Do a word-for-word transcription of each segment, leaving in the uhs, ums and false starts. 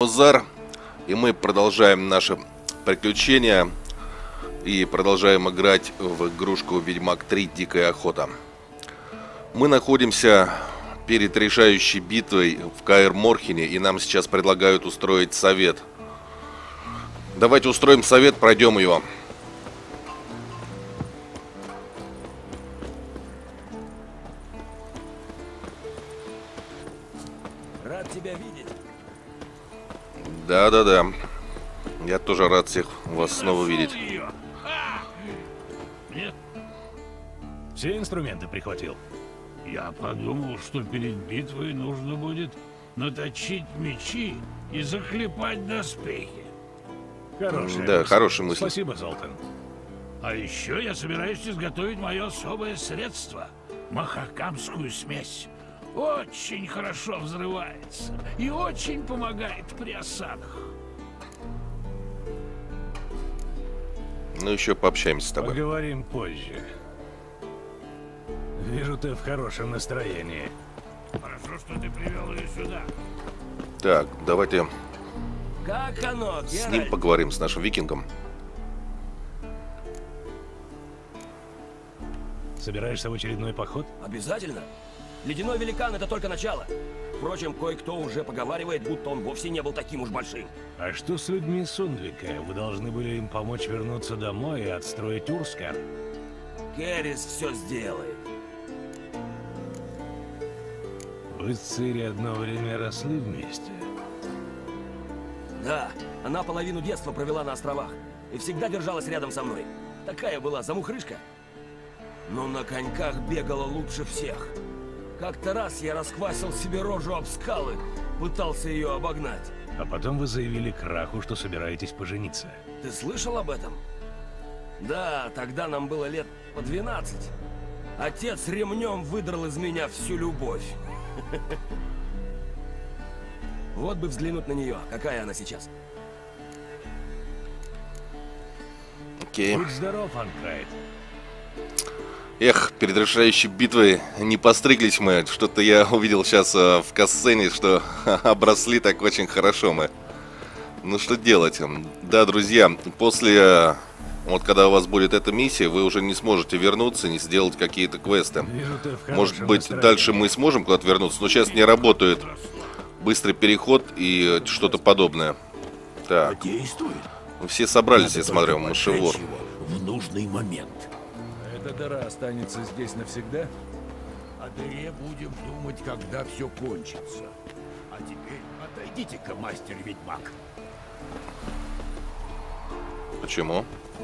Базар, и мы продолжаем наше приключение и продолжаем играть в игрушку Ведьмак три Дикая охота. Мы находимся перед решающей битвой в Каэр-Морхене, и нам сейчас предлагают устроить совет. Давайте устроим совет, пройдем его. Рад тебя видеть. Да-да-да. Я тоже рад всех вас снова видеть. Нет. Все инструменты прихватил? Я подумал, что перед битвой нужно будет наточить мечи и заклепать доспехи. Хорошая Да, мысль. хорошая мысль. Спасибо, Золтан. А еще я собираюсь изготовить мое особое средство – махакамскую смесь. Очень хорошо взрывается и очень помогает при осадах. Ну, еще пообщаемся с тобой. Поговорим позже. Вижу, ты в хорошем настроении. Хорошо, что ты привел ее сюда. Так, давайте Как оно, с Геральт? ним поговорим, с нашим викингом. Собираешься в очередной поход? Обязательно. Ледяной великан — это только начало. Впрочем, кое-кто уже поговаривает, будто он вовсе не был таким уж большим. А что с людьми Сундвика? Вы должны были им помочь вернуться домой и отстроить Урскар. Керрис все сделает. Вы с Цири одно время росли вместе. Да, она половину детства провела на островах и всегда держалась рядом со мной. Такая была замухрышка. Но на коньках бегала лучше всех. Как-то раз я расквасил себе рожу об скалы, пытался ее обогнать. А потом вы заявили Краху, что собираетесь пожениться. Ты слышал об этом? Да, тогда нам было лет по двенадцать. Отец ремнем выдрал из меня всю любовь. Вот бы взглянуть на нее, какая она сейчас. Окей. Будь здоров, Анкрайт. Эх, перед решающей битвой не постриглись мы. Что-то я увидел сейчас э, в катсцене, что обросли так очень хорошо мы. Ну что делать? Да, друзья, после... э, вот когда у вас будет эта миссия, вы уже не сможете вернуться, не сделать какие-то квесты. Вижу, ты в хорошем Может быть, настроении. дальше мы сможем куда-то вернуться, но сейчас не работает быстрый переход и что-то подобное. Так, Действует. все собрались, Надо я смотрю, только мышевор. поджечь его в нужный момент. Эта дыра останется здесь навсегда? О дыре будем думать, когда все кончится. А теперь отойдите-ка, мастер-ведьмак. Почему?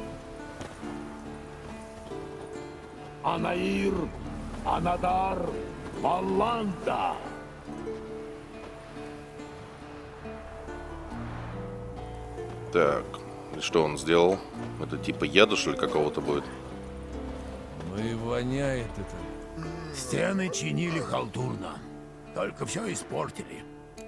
Анаир, Анадар, Валанда. Так, и что он сделал? Это типа яда, что ли, какого-то будет? Ну и воняет это. Стены чинили халтурно. Только все испортили.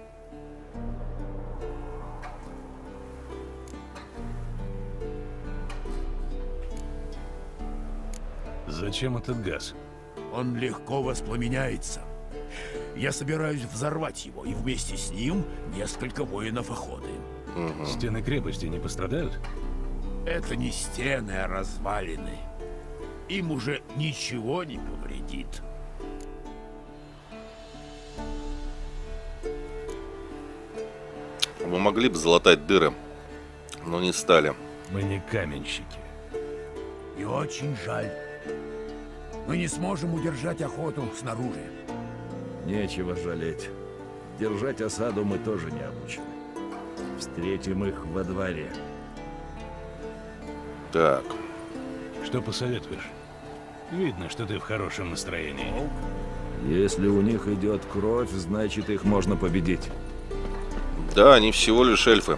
Зачем этот газ? Он легко воспламеняется. Я собираюсь взорвать его, и вместе с ним несколько воинов охоты. Угу. Стены крепости не пострадают? Это не стены, а развалины. Им уже ничего не повредит. Мы могли бы залатать дыры, но не стали. Мы не каменщики. И очень жаль. Мы не сможем удержать охоту снаружи. Нечего жалеть. Держать осаду мы тоже не обучены. Встретим их во дворе. Так, Что посоветуешь? Видно, что ты в хорошем настроении. Если у них идет кровь, значит их можно победить. да, они всего лишь эльфы.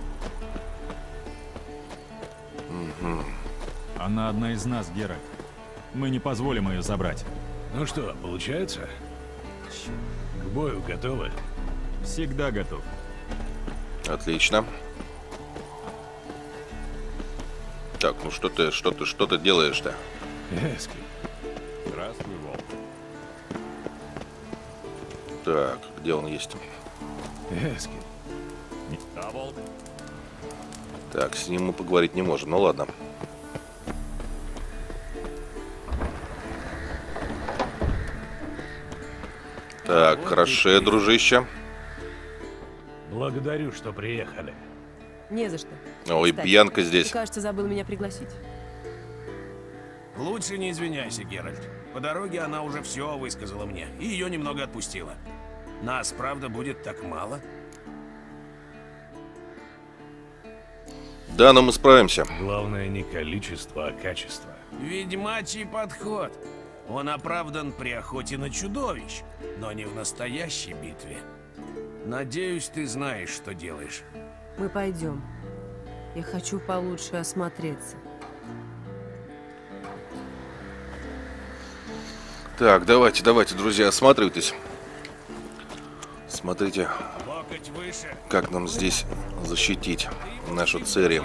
Она одна из нас, Геральт. Мы не позволим ее забрать. Ну что, получается? К бою готовы? Всегда готов. Отлично. Так, ну что ты, что ты, что ты делаешь-то? Эски. Здравствуй, Волк. Так, где он есть? Эски. А волк? Так, с ним мы поговорить не можем. Ну ладно. Так, хорошо, дружище. Благодарю, что приехали. Не за что. Ой, Кстати, Бьянка здесь. ты, кажется, забыл меня пригласить. Лучше не извиняйся, Геральт. По дороге она уже все высказала мне, и ее немного отпустила. Нас, правда, будет так мало? Да, но мы справимся. Главное не количество, а качество. Ведьмачий подход. Он оправдан при охоте на чудовищ, но не в настоящей битве. Надеюсь, ты знаешь, что делаешь. Мы пойдем. Я хочу получше осмотреться. Так, давайте, давайте, друзья, осматривайтесь. Смотрите, Локоть выше. как нам здесь защитить нашу Цири.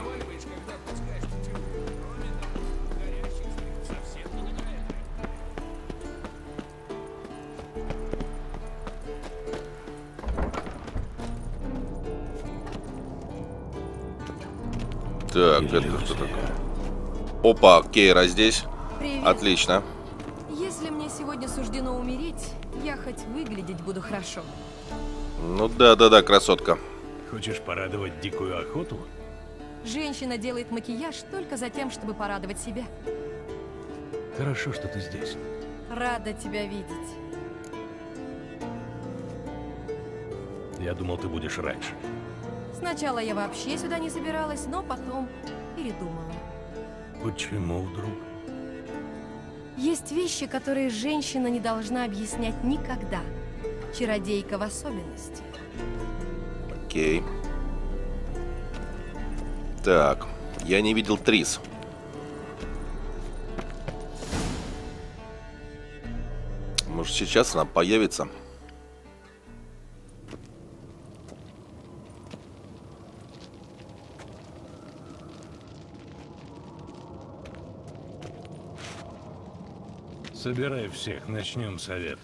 Так, это что такое? Опа, Кейра здесь. Привет. Отлично. Если мне сегодня суждено умереть, я хоть выглядеть буду хорошо. Ну да-да-да, красотка. Хочешь порадовать дикую охоту? Женщина делает макияж только за тем, чтобы порадовать себя. Хорошо, что ты здесь. Рада тебя видеть. Я думал, ты будешь раньше. Сначала я вообще сюда не собиралась, но потом передумала. Почему вдруг? Есть вещи, которые женщина не должна объяснять никогда. Чародейка в особенности. Окей. Так, я не видел Трис. Может, сейчас она появится? Собирай всех, начнем совет.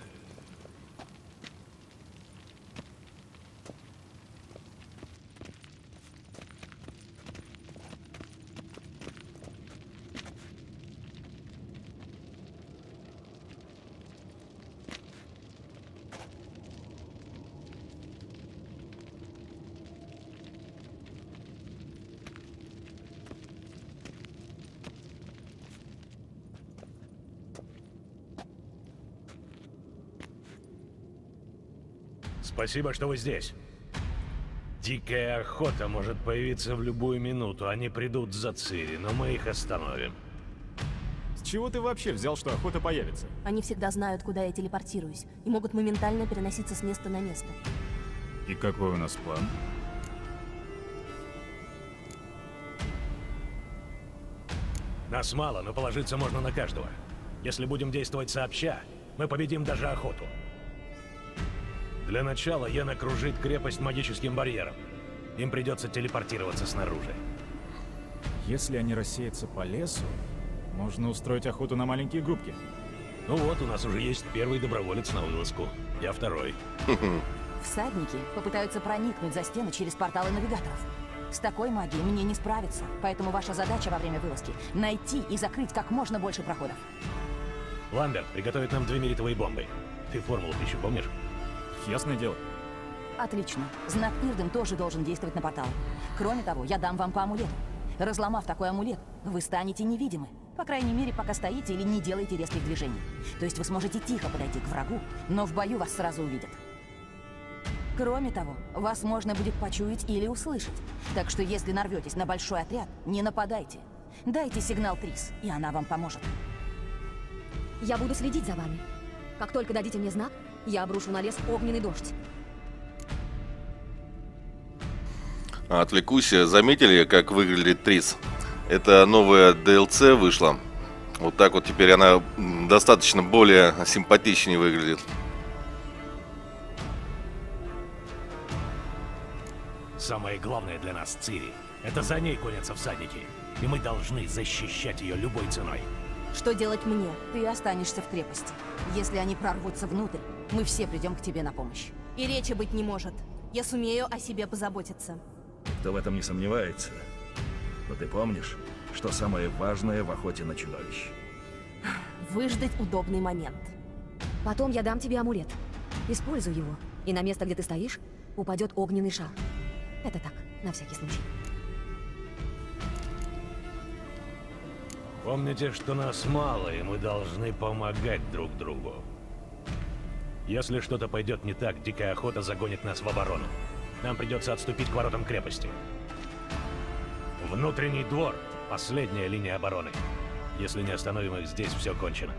Спасибо, что вы здесь. Дикая охота может появиться в любую минуту. Они придут за Цири, но мы их остановим. С чего ты вообще взял, что охота появится? Они всегда знают, куда я телепортируюсь, и могут моментально переноситься с места на место. И какой у нас план? Нас мало, но положиться можно на каждого. Если будем действовать сообща, мы победим даже охоту. Для начала Йен окружит крепость магическим барьером. Им придется телепортироваться снаружи. Если они рассеются по лесу, можно устроить охоту на маленькие группки. Ну вот, у нас уже есть первый доброволец на вылазку. Я второй. Всадники попытаются проникнуть за стены через порталы навигаторов. С такой магией мне не справиться, поэтому ваша задача во время вылазки — найти и закрыть как можно больше проходов. Ламберт приготовит нам две меритовые бомбы. Ты формулу пищу помнишь? Ясное дело. Отлично. Знак Ирден тоже должен действовать на портал. Кроме того, я дам вам по амулету. Разломав такой амулет, вы станете невидимы. По крайней мере, пока стоите или не делаете резких движений. То есть вы сможете тихо подойти к врагу, но в бою вас сразу увидят. Кроме того, вас можно будет почуять или услышать. Так что если нарветесь на большой отряд, не нападайте. Дайте сигнал Трис, и она вам поможет. Я буду следить за вами. Как только дадите мне знак, я обрушу на лес огненный дождь. Отвлекусь. Заметили, как выглядит Трис? Это новая ди эл си вышла. Вот так вот теперь она достаточно более симпатичнее выглядит. Самое главное для нас Цири. Это за ней гонятся всадники. И мы должны защищать ее любой ценой. Что делать мне? Ты останешься в крепости. Если они прорвутся внутрь, мы все придем к тебе на помощь. И речи быть не может. Я сумею о себе позаботиться. Кто в этом не сомневается. Но ты помнишь, что самое важное в охоте на чудовищ? Выждать удобный момент. Потом я дам тебе амулет. Используй его, и на место, где ты стоишь, упадет огненный шар. Это так, на всякий случай. Помните, что нас мало, и мы должны помогать друг другу. Если что-то пойдет не так, дикая охота загонит нас в оборону. Нам придется отступить к воротам крепости. Внутренний двор — последняя линия обороны. Если не остановим их здесь, все кончено.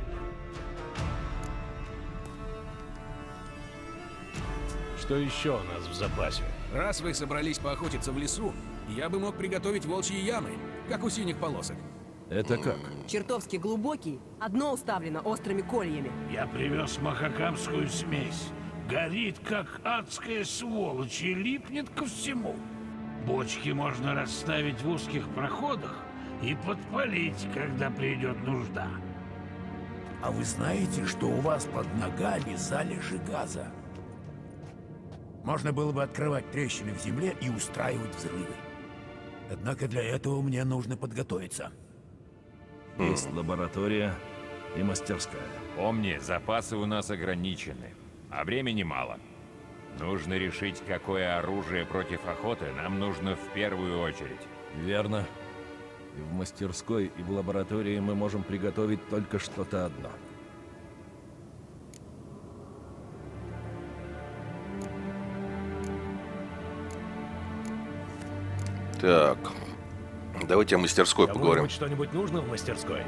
Что еще у нас в запасе? Раз вы собрались поохотиться в лесу, я бы мог приготовить волчьи ямы, как у синих полосок. Это как? Чертовски глубокий, одно уставлено острыми кольями. Я привез махакамскую смесь. Горит, как адская сволочь, и липнет ко всему. Бочки можно расставить в узких проходах и подпалить, когда придет нужда. А вы знаете, что у вас под ногами залежи газа? Можно было бы открывать трещины в земле и устраивать взрывы. Однако для этого мне нужно подготовиться. Есть лаборатория и мастерская. Помни, запасы у нас ограничены, а времени мало. Нужно решить, какое оружие против охоты нам нужно в первую очередь. Верно. И в мастерской, и в лаборатории мы можем приготовить только что-то одно. Так, давайте о мастерской поговорим. Кому-нибудь что-нибудь нужно в мастерской?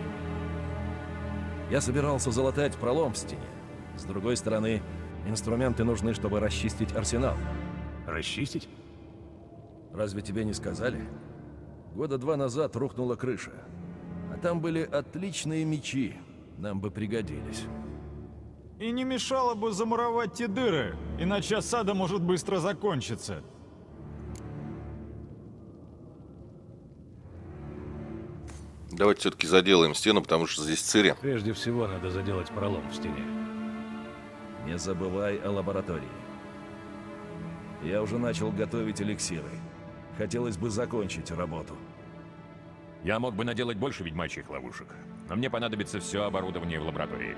Я собирался залатать пролом в стене. С другой стороны, инструменты нужны, чтобы расчистить арсенал. Расчистить? Разве тебе не сказали? Года два назад рухнула крыша. А там были отличные мечи. Нам бы пригодились. И не мешало бы замуровать те дыры, иначе осада может быстро закончиться. Давайте все-таки заделаем стену, потому что здесь цири. Прежде всего, надо заделать пролом в стене. Не забывай о лаборатории. Я уже начал готовить эликсиры. Хотелось бы закончить работу. Я мог бы наделать больше ведьмачьих ловушек, но мне понадобится все оборудование в лаборатории.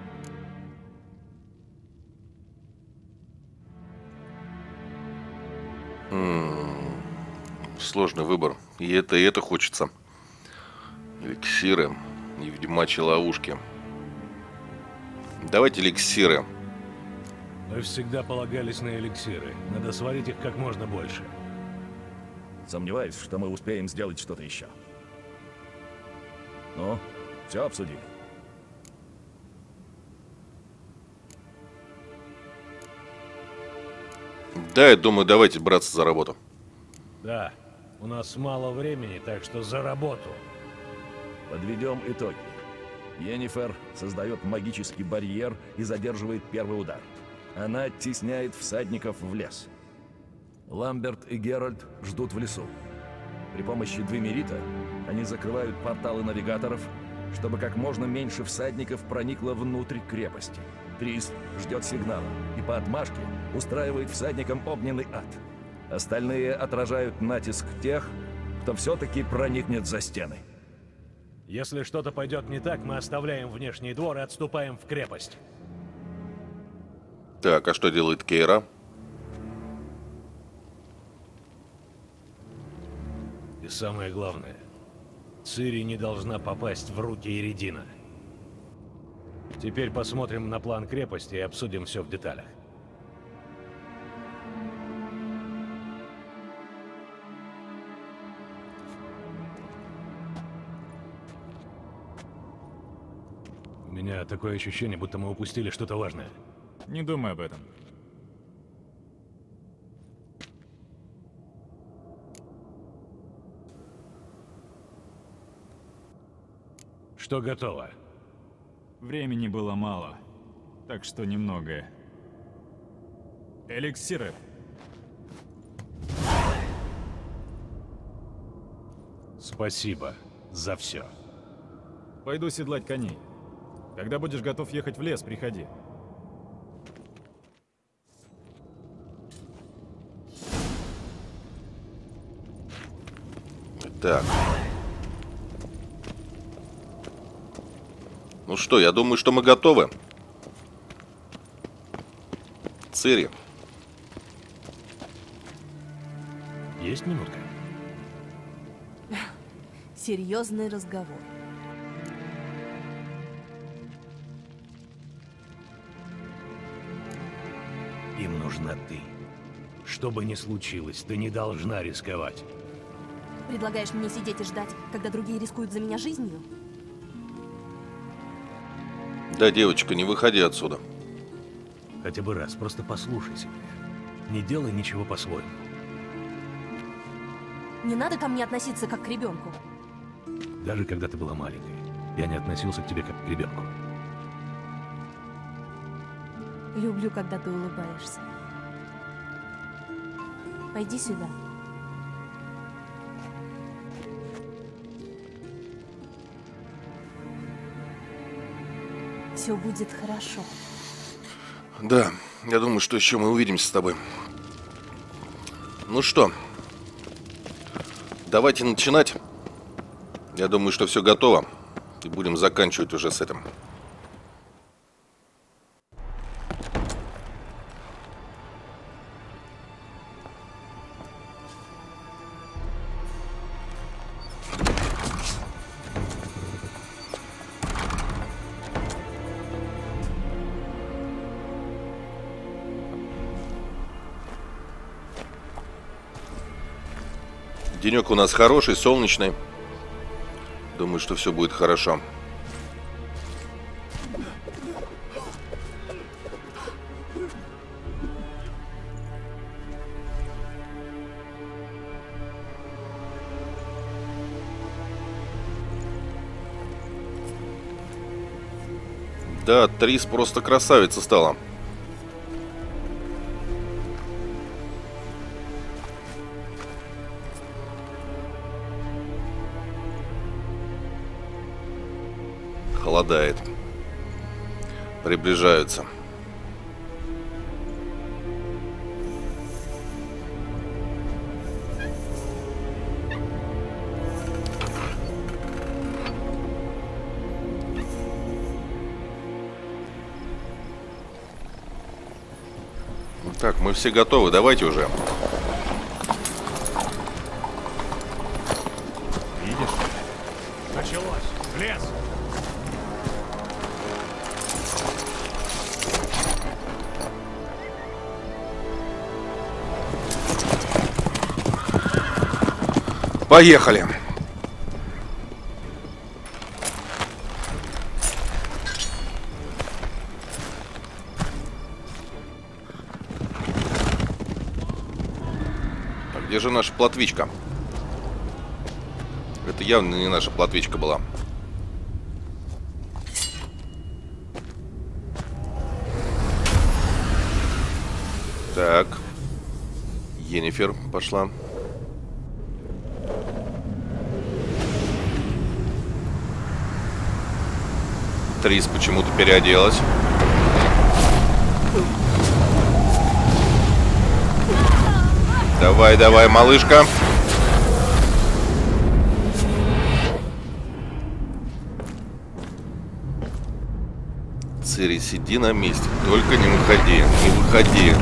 М-м-м, сложный выбор. И это, и это хочется. Эликсиры и ведьмачьи ловушки. Давайте эликсиры. Мы всегда полагались на эликсиры. Надо сварить их как можно больше. Сомневаюсь, что мы успеем сделать что-то еще. Ну, все обсудили. Да, я думаю, давайте браться за работу. Да, у нас мало времени, так что за работу. Подведем итоги. Йеннифер создает магический барьер и задерживает первый удар. Она оттесняет всадников в лес. Ламберт и Геральт ждут в лесу. При помощи Двемерита они закрывают порталы навигаторов, чтобы как можно меньше всадников проникло внутрь крепости. Трис ждет сигнала и по отмашке устраивает всадникам огненный ад. Остальные отражают натиск тех, кто все-таки проникнет за стены. Если что-то пойдет не так, мы оставляем внешний двор и отступаем в крепость. Так, а что делает Кейра? И самое главное, Цири не должна попасть в руки Иридина. Теперь посмотрим на план крепости и обсудим все в деталях. У меня такое ощущение, будто мы упустили что-то важное. Не думай об этом. Что готово? Времени было мало, так что немного. Эликсиры. Спасибо за все. Пойду седлать коней. Когда будешь готов ехать в лес, приходи. Так. Ну что, я думаю, что мы готовы. Цири. Есть минутка? Серьезный разговор. Им нужна ты. Что бы ни случилось, ты не должна рисковать. Предлагаешь мне сидеть и ждать, когда другие рискуют за меня жизнью? Да, девочка, не выходи отсюда. Хотя бы раз, просто послушайся меня. Не делай ничего по-своему. Не надо ко мне относиться как к ребенку. Даже когда ты была маленькой, я не относился к тебе как к ребенку. Люблю, когда ты улыбаешься. Пойди сюда. Все будет хорошо. Да, я думаю, что еще мы увидимся с тобой. Ну что, давайте начинать. Я думаю, что все готово. И будем заканчивать уже с этим. Денек у нас хороший, солнечный. Думаю, что все будет хорошо. Да, Трис просто красавица стала. Холодает. Приближаются. Так, мы все готовы, давайте уже. Видишь? Началось. В лес. Поехали. А где же наша плотвичка? Это явно не наша плотвичка была. Так. Йеннифер пошла. Трис почему-то переоделась. Давай, давай, малышка. Цири, сиди на месте. Только не выходи, не выходи.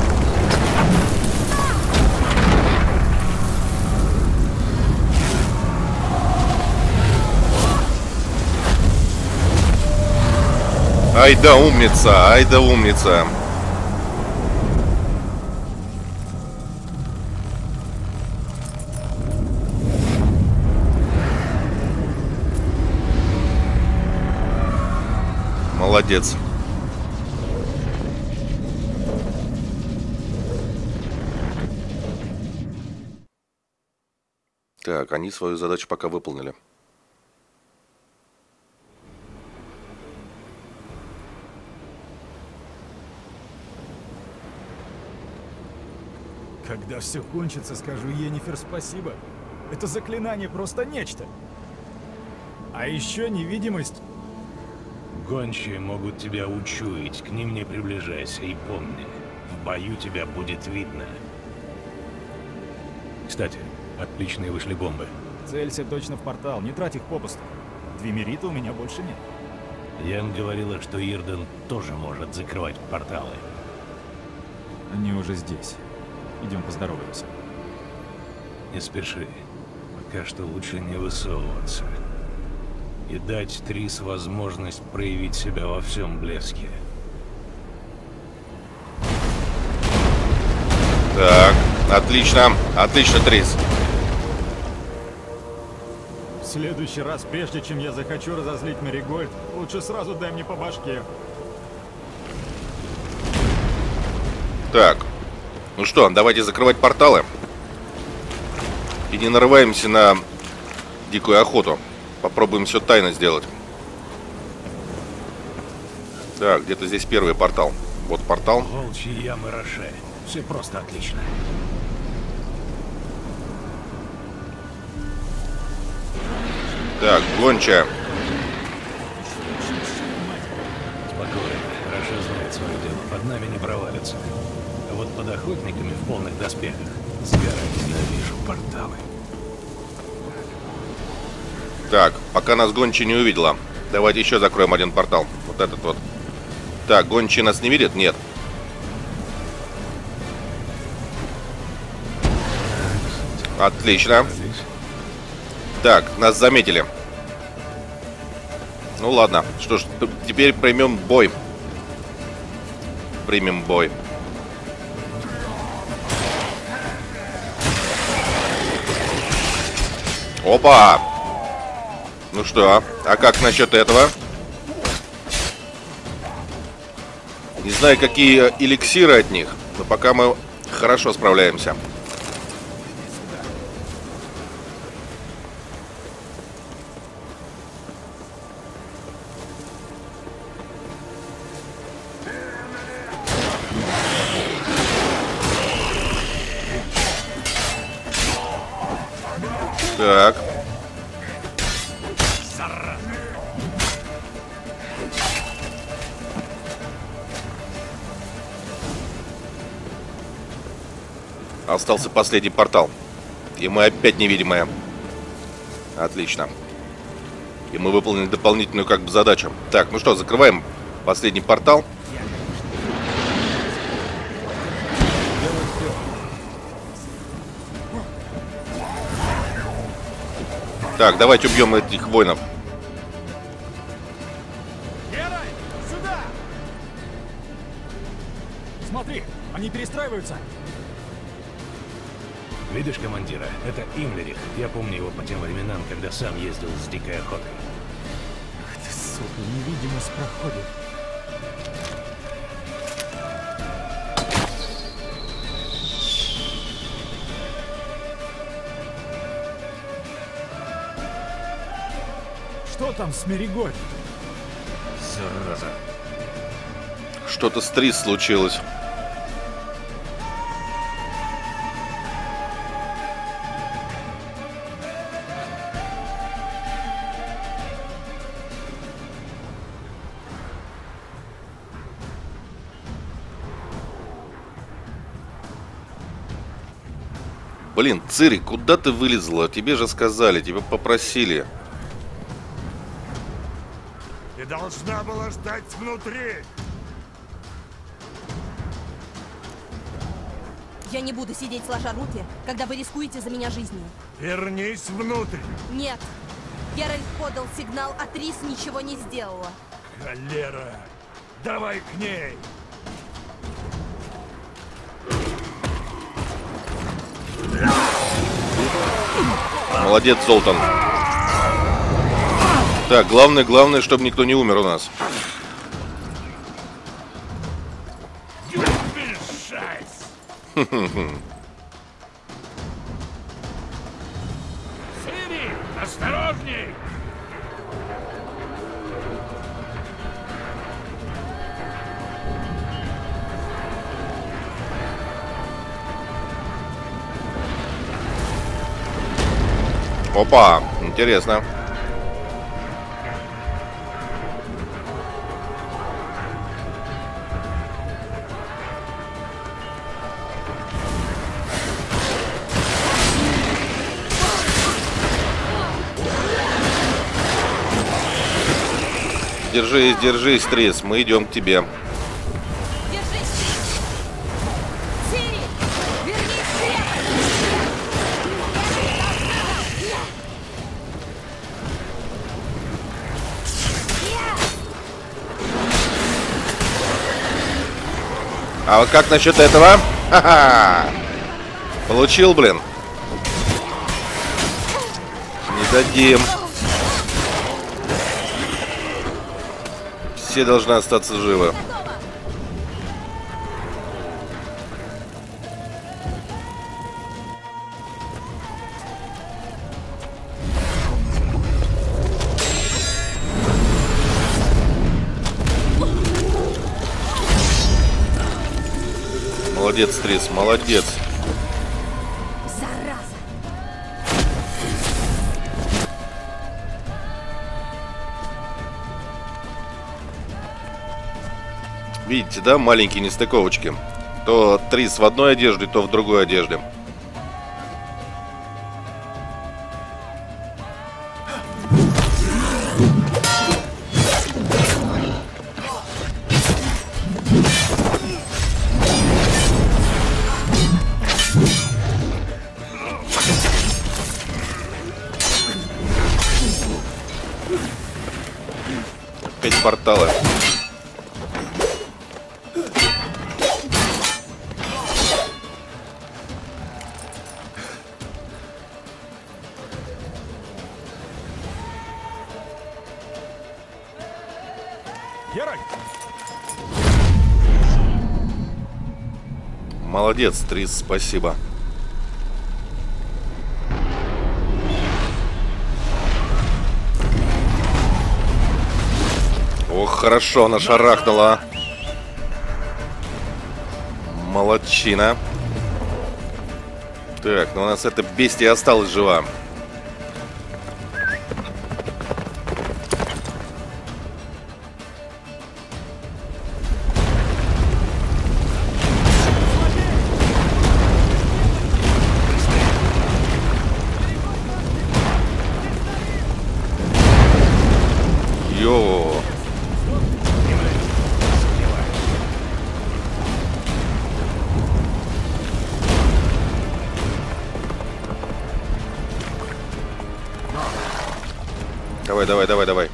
Ай да умница, ай да умница. Молодец. Так, они свою задачу пока выполнили. Когда все кончится, скажу Йеннифер спасибо. Это заклинание просто нечто. А еще невидимость. Гончие могут тебя учуять, к ним не приближайся и помни, в бою тебя будет видно. Кстати, отличные вышли бомбы. Целься точно в портал, не трать их попусту. Двимерита у меня больше нет. Ян говорила, что Ирден тоже может закрывать порталы. Они уже здесь. Идем поздороваемся. Не спеши. Пока что лучше не высовываться. И дать Трис возможность проявить себя во всем блеске. Так, отлично. Отлично, Трис. В следующий раз, прежде чем я захочу разозлить Маригольд, лучше сразу дай мне по башке. Так. Ну что, давайте закрывать порталы. И не нарываемся на дикую охоту. Попробуем все тайно сделать. Так, где-то здесь первый портал. Вот портал. Волчьи ямы Роше. Все просто отлично. Так, гончая. Спокойно. Роше знает свое дело. Под нами не провалится. А вот под охотниками в полных доспехах сгорать ненавижу порталы. Так, пока нас гончая не увидела. Давайте еще закроем один портал. Вот этот вот. Так, гончая нас не видит? Нет. Отлично. Так, нас заметили. Ну ладно. Что ж, теперь примем бой. Примем бой. Опа! Ну что, а как насчет этого? Не знаю, какие эликсиры от них, но пока мы хорошо справляемся. Так. Остался последний портал. И мы опять невидимые. Отлично. И мы выполнили дополнительную как бы задачу. Так, ну что, закрываем последний портал. Так, давайте убьем этих воинов. Геральт, сюда! Смотри, они перестраиваются. Видишь командира? Это Имлерих. Я помню его по тем временам, когда сам ездил с дикой охотой. Ах ты, сука, невидимость проходит. Что там с Маригольд? Зараза. Что-то с Трис случилось. Блин, Цири, куда ты вылезла? Тебе же сказали, тебя попросили. Ты должна была ждать внутри. Я не буду сидеть сложа руки, когда вы рискуете за меня жизнью. Вернись внутрь. Нет. Геральт подал сигнал, а Трис ничего не сделала. Холера. Давай к ней. Молодец, Золтан. Так, главное, главное, чтобы никто не умер у нас. Цири, осторожней! Опа, интересно. держись, держись, Трис, мы идем к тебе. А вот как насчет этого? Ха-ха! Получил, блин. Не дадим. Все должны остаться живы. Молодец, Трис, молодец. Зараза! Видите, да, маленькие нестыковочки? То Трис в одной одежде, то в другой одежде. Опять порталы. Молодец, Трис, спасибо. Ох, хорошо, она шарахнула. Молодчина. Так, ну у нас эта бестия осталась жива. Йо. Давай, давай, давай, давай.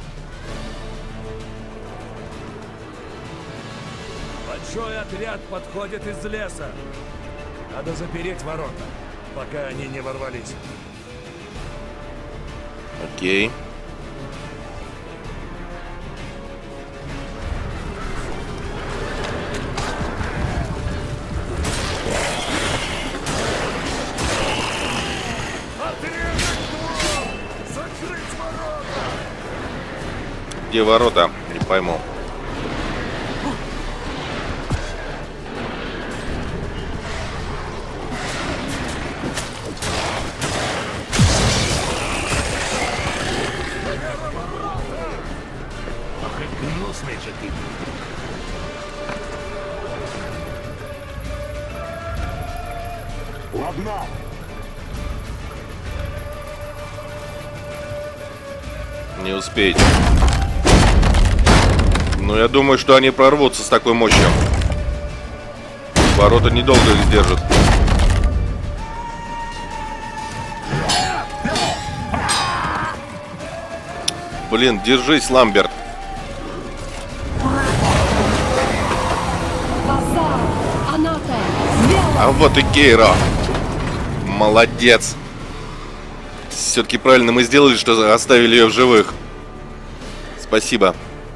Большой отряд подходит из леса. Надо запереть ворота, пока они не ворвались. Окей. Где ворота? Не пойму. Гнусный же ты. Ладно. Не успеете. Но я думаю, что они прорвутся с такой мощью. Ворота недолго их сдержат. Блин, держись, Ламберт. А вот и Кейра. Молодец. Все-таки правильно мы сделали, что оставили ее в живых. Спасибо.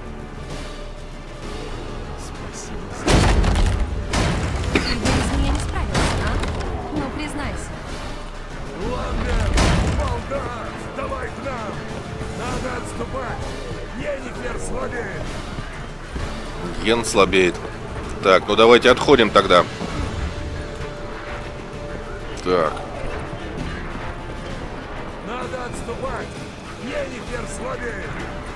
Ген слабеет. Так, ну давайте отходим тогда. Так. Надо отступать. Йеннифер слабеет.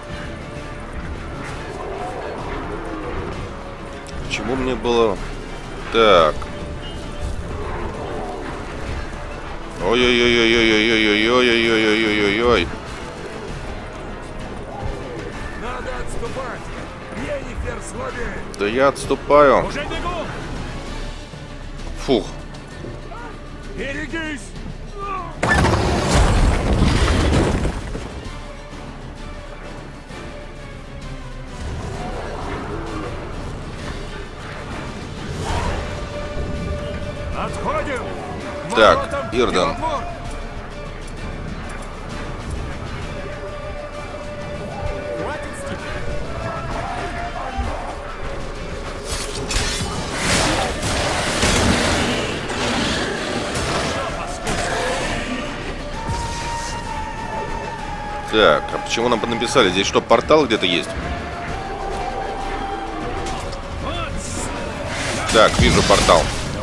Почему мне было... Так. Ой-ой-ой-ой-ой-ой-ой-ой-ой-ой-ой-ой-ой-ой. Надо отступать. Да я отступаю. Уже бегу! Фух. Берегись! Отходим! Так, Ирдан. Так, а почему нам написали? Здесь что, портал где-то есть? Так, вижу портал.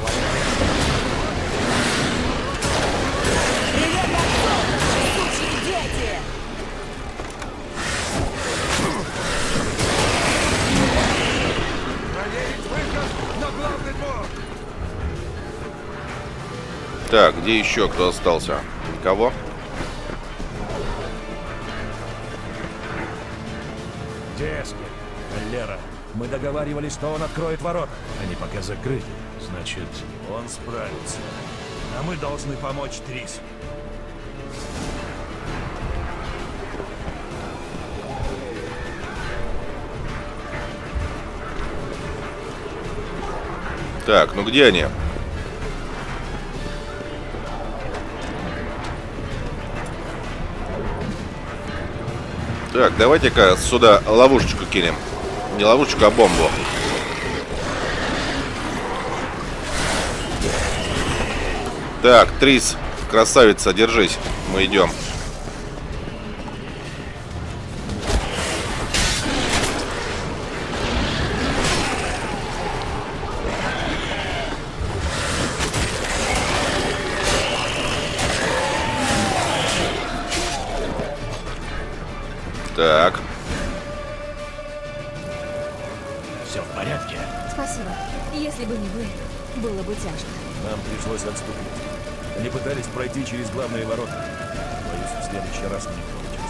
Так, где еще кто остался? Никого? Где Эскель? Лера, мы договаривались, что он откроет ворота. Они пока закрыты, значит... Он справится. А мы должны помочь Трис. Так, ну где они? Так, давайте-ка сюда ловушечку кинем. Не ловушечку, а бомбу. Так, Трис, красавица, держись. Мы идем. Так. Все в порядке? Спасибо. Если бы не вы, было бы тяжко. Нам пришлось отступить. Они пытались пройти через главные ворота. Боюсь, в следующий раз не получится.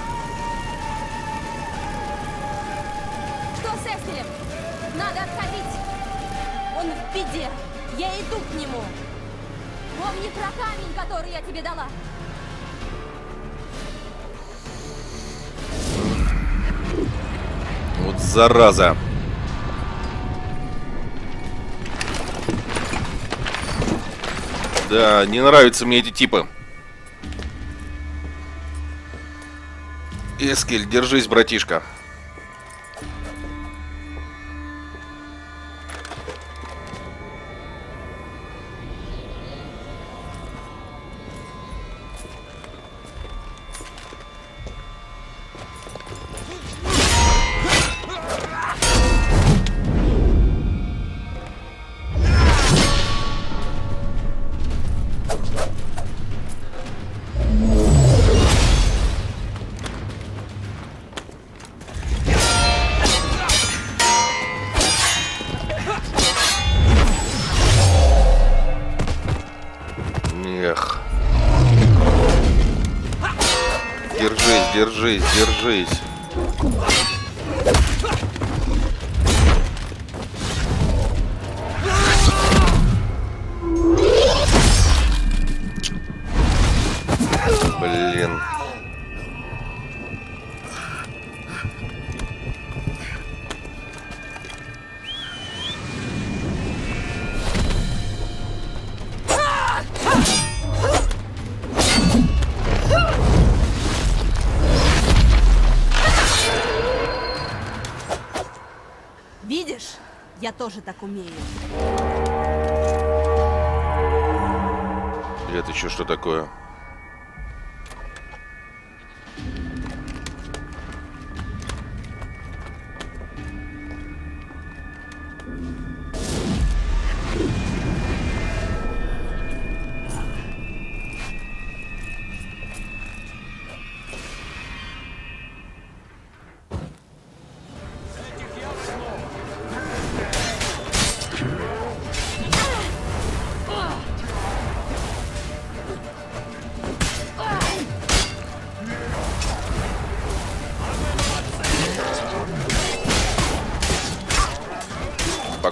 Что с Эскелем? Надо отходить. Он в беде. Я иду к нему. Помни про камень, который я тебе дала. Вот зараза. Да, не нравятся мне эти типы. Эскель, держись, братишка. Эх. Держись, держись, держись. Блин. Видишь? Я тоже так умею. Это еще что такое?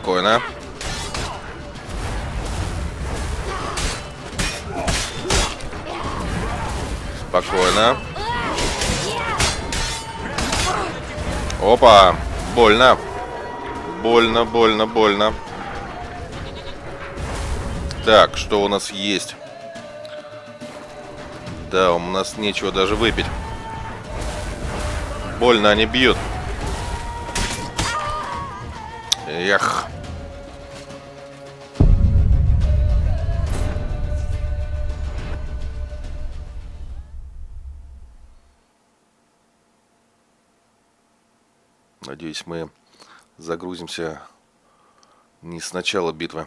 Спокойно. Спокойно. Опа! Больно. Больно, больно, больно. Так, что у нас есть? Да, у нас нечего даже выпить. Больно они бьют. Эх. Надеюсь, мы загрузимся не с начала битвы.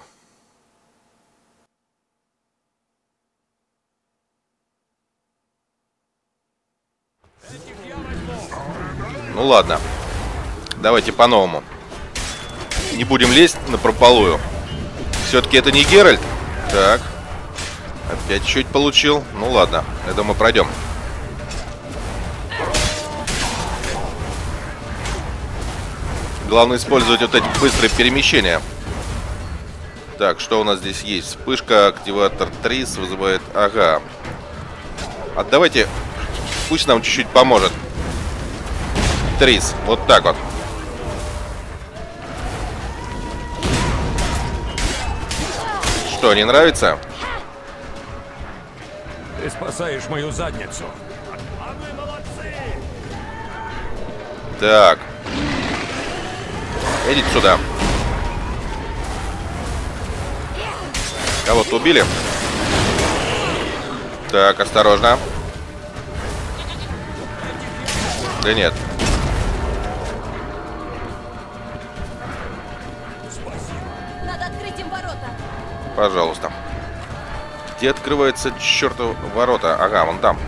Ну ладно. Давайте по-новому. Не будем лезть напропалую. Все-таки это не Геральт. Так. Опять чуть получил. Ну ладно. Это мы пройдем. Главное использовать вот эти быстрые перемещения. Так, что у нас здесь есть? Вспышка, активатор Трис вызывает... Ага. А давайте... Пусть нам чуть-чуть поможет. Трис. Вот так вот. Что, не нравится? Ты спасаешь мою задницу. А вы молодцы! Так. Идите сюда. Кого-то убили? Так, осторожно. Да нет. Надо открыть им ворота. Пожалуйста. Где открываются чертовы ворота? Ага, вон там.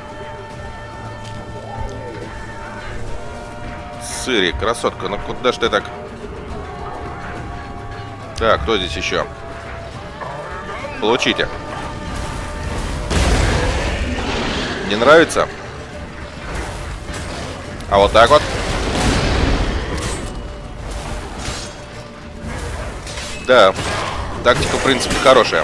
Сыри, красотка, ну куда ж ты так? Так, кто здесь еще? Получите. Не нравится? А вот так вот. Да, тактика, в принципе, хорошая.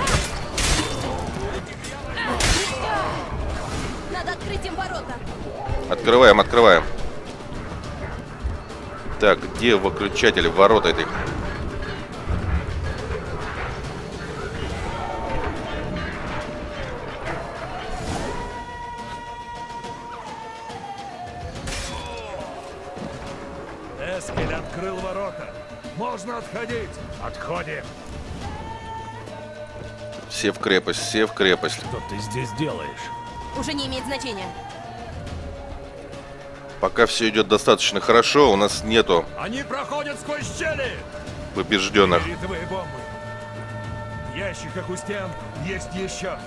Надо открыть им ворота. Открываем, открываем. Так, где выключатель ворота этих? Эскель открыл ворота. Можно отходить. Отходим. Все в крепость, все в крепость. Что ты здесь делаешь? Уже не имеет значения. Пока все идет достаточно хорошо, у нас нету Они проходят сквозь щели. побежденных. Передовые бомбы. В ящиках у стен есть еще.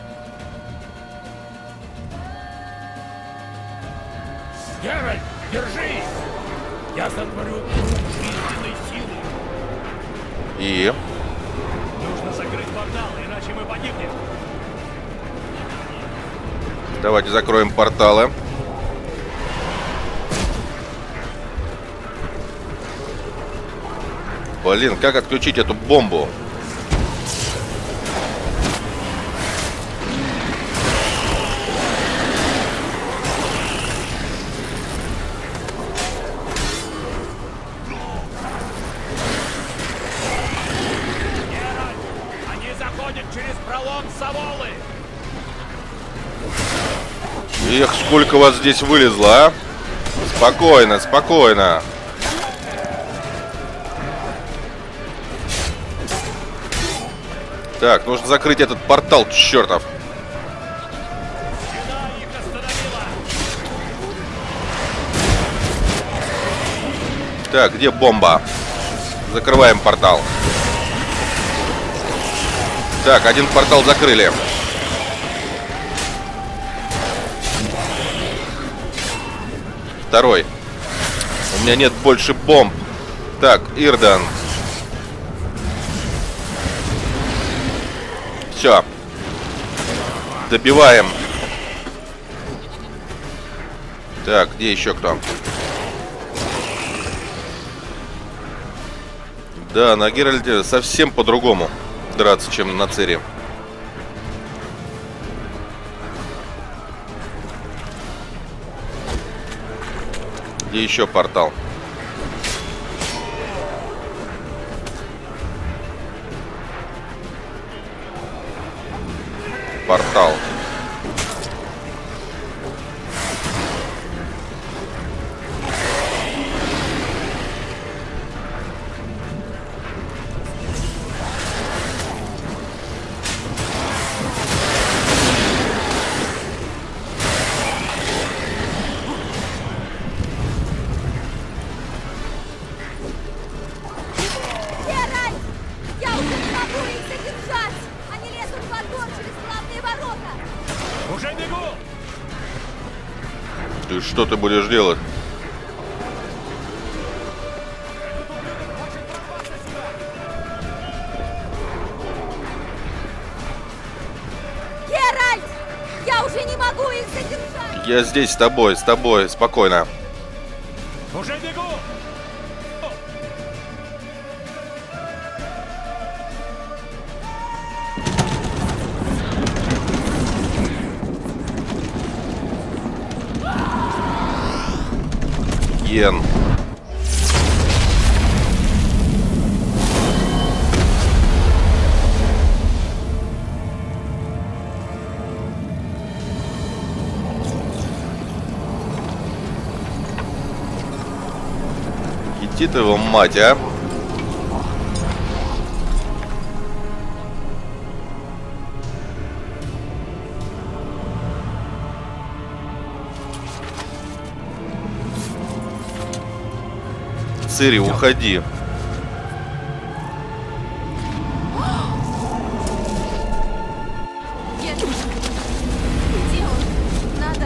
Геральт, держи! Я сотворю жизненной силы. И... Нужно закрыть портал, иначе мы погибнем. Давайте закроем порталы. Блин, как отключить эту бомбу? Они заходят через пролом Саволы. Эх, сколько вас здесь вылезло, а? Спокойно, спокойно. Так, нужно закрыть этот портал, чертов. Так, где бомба? Закрываем портал. Так, один портал закрыли. Второй. У меня нет больше бомб. Так, Ирдан. Все. Добиваем. Так, где еще кто? Да, на Геральте совсем по-другому драться, чем на Цири. Где еще портал? Портал. Что ты будешь делать? Геральт! Я уже не могу их задержать! Я здесь с тобой, с тобой, спокойно. Уже бегу! Ген. Иди ты его, мать, а! Цири, уходи. Где он? Надо...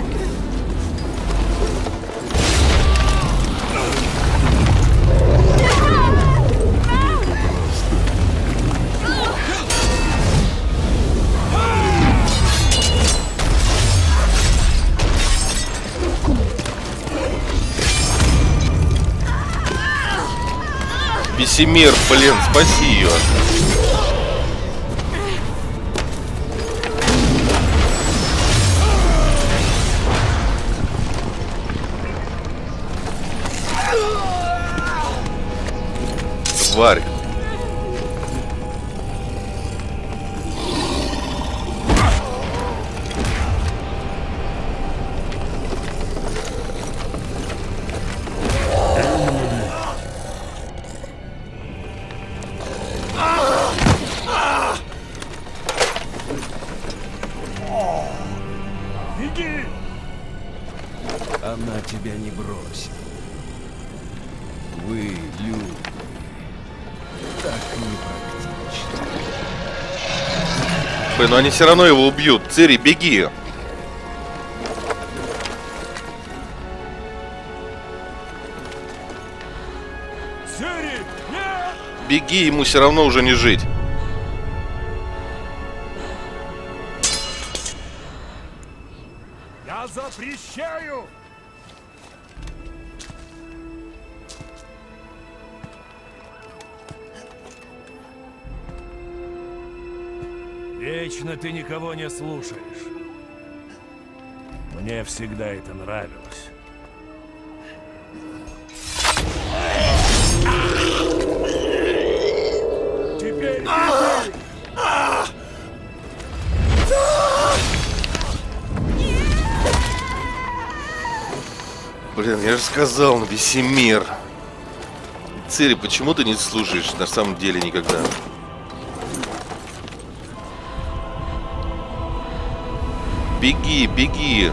Весемир, блин, спаси ее. Тварь. Она тебя не бросит. Вы, люди, так непрактичны. Блин, но они все равно его убьют. Цири, беги. Цири, нет! Беги, ему все равно уже не жить. Я запрещаю! Вечно ты никого не слушаешь. Мне всегда это нравилось. Теперь беги! Блин, я же сказал, Весемир. Цири, почему ты не слушаешь на самом деле никогда? Беги, беги.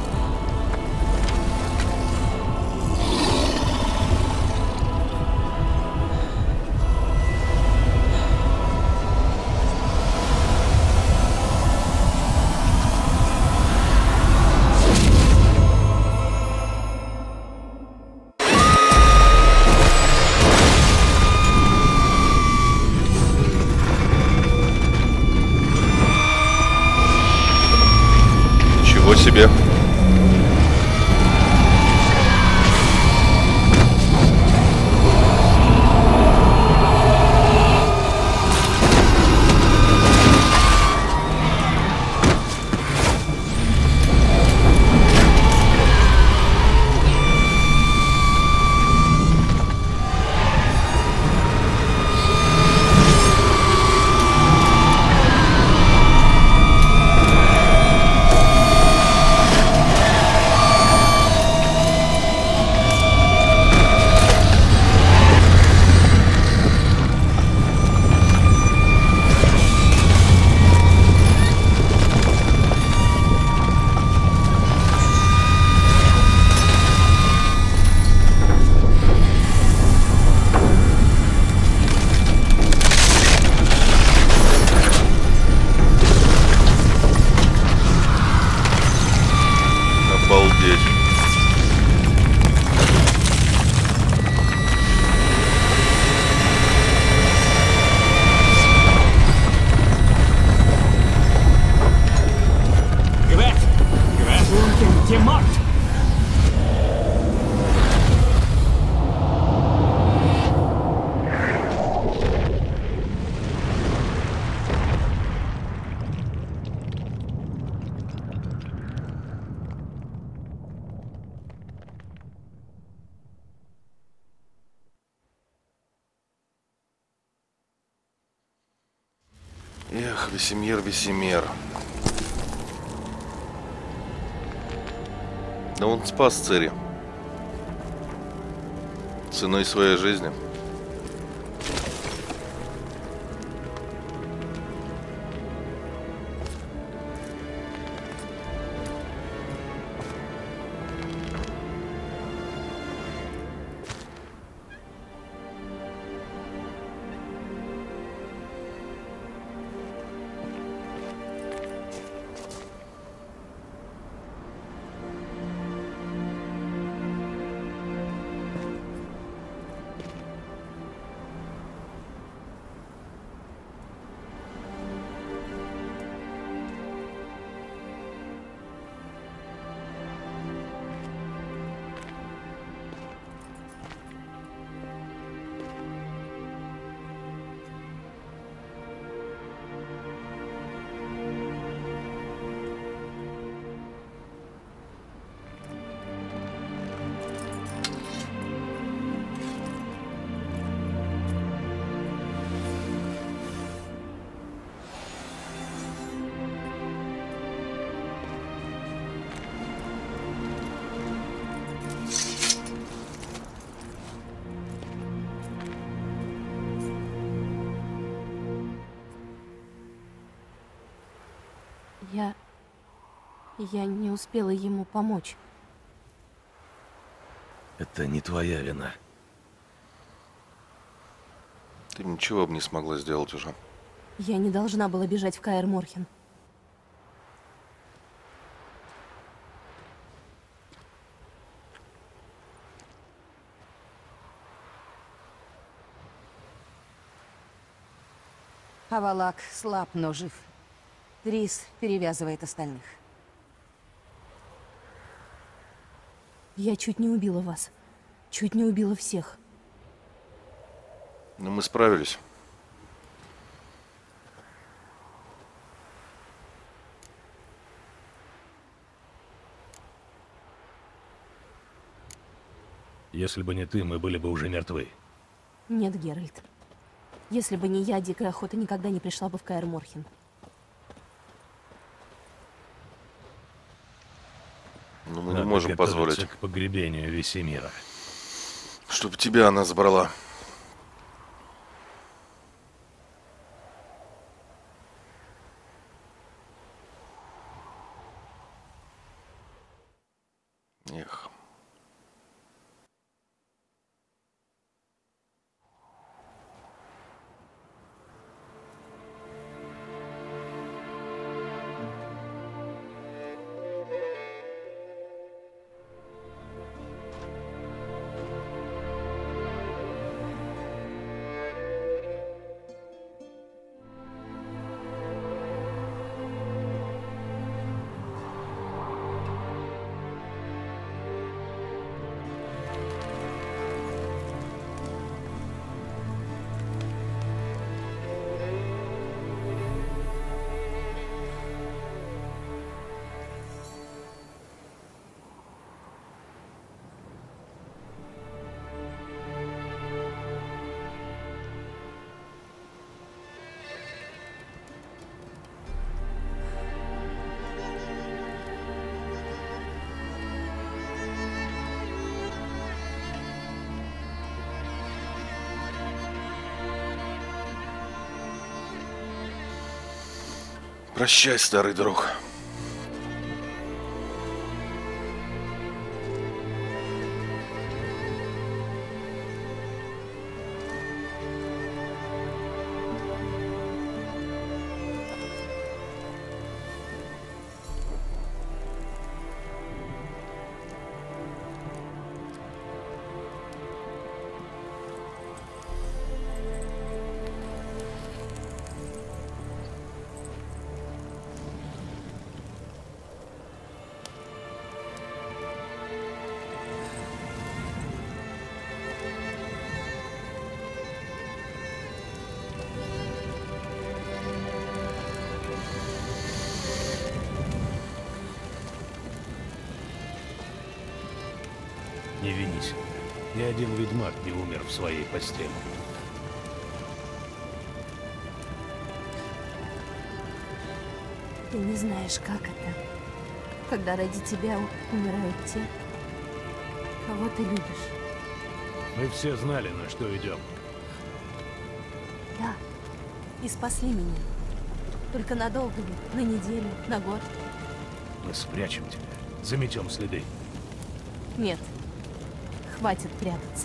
Ничего себе. Обалдеть. Gewährt! Gewährt! Und gemacht! Эх, Весемир, Весемир. Да он спас Цири. Ценой своей жизни. Я... Я не успела ему помочь. Это не твоя вина. Ты ничего бы не смогла сделать уже. Я не должна была бежать в Каэр Морхен. Авалак слаб, но жив. Трис перевязывает остальных. Я чуть не убила вас. Чуть не убила всех. Но мы справились. Если бы не ты, мы были бы уже мертвы. Нет, Геральт. Если бы не я, Дикая Охота никогда не пришла бы в Каэр Морхен. Но мы не можем позволить к погребению Весемира. Чтобы тебя она забрала. Эх. Прощай, старый друг. Не вини себя. Ни один ведьмак не умер в своей постели. Ты не знаешь, как это, когда ради тебя умирают те, кого ты любишь. Мы все знали, на что идем. Да, и спасли меня. Только надолго ли? На неделю, на год? Мы спрячем тебя, заметем следы. Нет, хватит прятаться.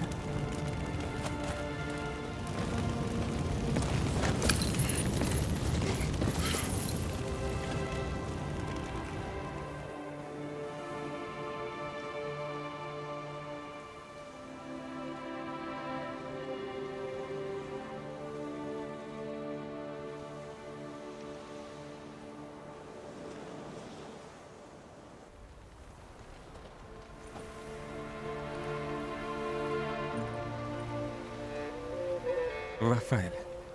Лафаэль.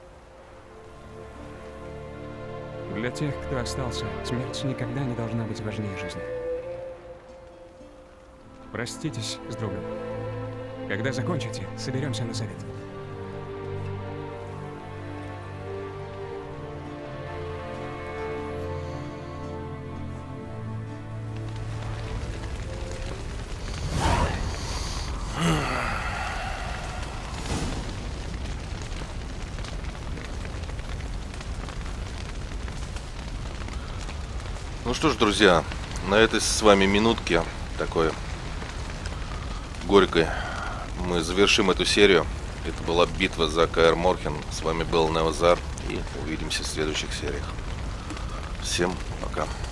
Для тех, кто остался, смерть никогда не должна быть важнее жизни. Проститесь с другом. Когда закончите, соберемся на совет. Ну что ж, друзья, на этой с вами минутке такой горькой мы завершим эту серию. Это была битва за Каэр Морхен. С вами был Неозар, и увидимся в следующих сериях. Всем пока.